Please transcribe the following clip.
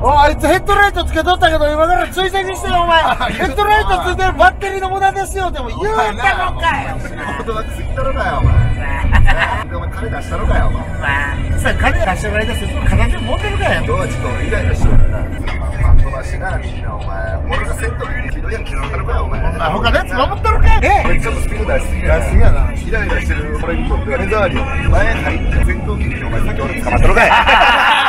あいつヘッドライトつけとったけど今から追跡してよお前。ヘッドライトついてるバッテリーの無駄ですよでも言うたのかよ。 仕事が過ぎたのかよお前。でお前金出したのかよお前。 さあ金出してる間そいつも形持ってるかよ。 どうちょっとイライラしてるからな。パン飛ばしなみんなお前。俺がセットでひどいやんけどったのかよお前。 他のやつ守ってるかい。 俺ちょっとスピード出しすぎや。 出しすぎやな。 イライラしてる俺にとっては目障りよ。前入って戦闘機にお前さっき俺捕まったのかい。